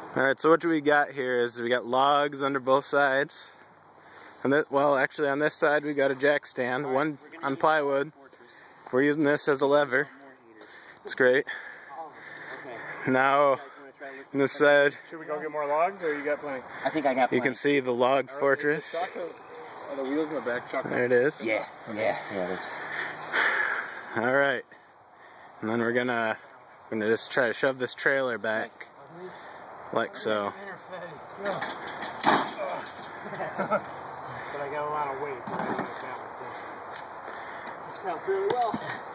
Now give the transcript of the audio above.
Alright, so what we got here is we got logs under both sides. And this, well, actually on this side we got a jack stand, one on plywood. We're using this as a lever. It's great. Now, on this side, should we go get more logs, or you got plenty? I think I got plenty. You can see the log fortress. Are the wheels in the back chocolate? There it is. Yeah. That's... Alright. And then we're gonna just try to shove this trailer back. Like so. But I got a lot of weight. Works out fairly well.